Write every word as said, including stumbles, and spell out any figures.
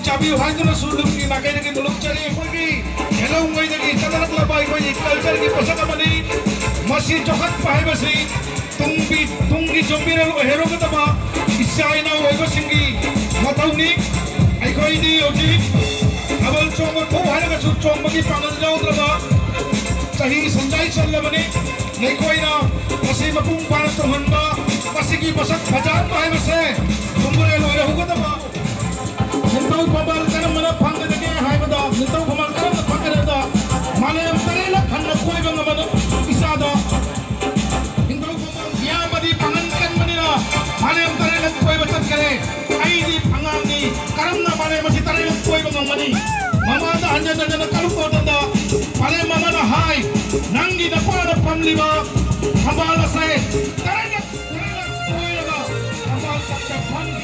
चाबी हाइदुना सुलुम की नाकै दगी मुलुक चरी कोई हेलो ngoi dagi chadalak labai koi culture की पोशाक बनी मसी जोखत पाए बसी तुंगी तुंगी जोंबिरल हेरो के तबा इसाइना ओइबो सिंगी मतौनी आई कोई दी ओजी अबल चोंग को हारे का सु चोंग बगी पागल जाओ तबा सही समझाई चल बनी नहीं कोई ना मसी मपुंग पारस तो हंबा मसी की पोशाक हजार पाए बसे तुंगरे लोरे हो के तबा निंतौ बबल करम मन फंग दगे हाय बदा निंतौ बबल करम फंग रेदा माने तरे ल खन्न कोई बंग मन इसादा निंतौ बबल या मदी पंगन कन मनिना माने तरे ल कोई बचत करे आई दी फंगांगी करम ना माने मसी तरे ल कोई बंग मनी ममा दा हन्या जन करू को दंदा माने ममा ना हाय नंगी न पाना पमलीबा हबाल से तरे ल कोई लगा हबाल का फंगी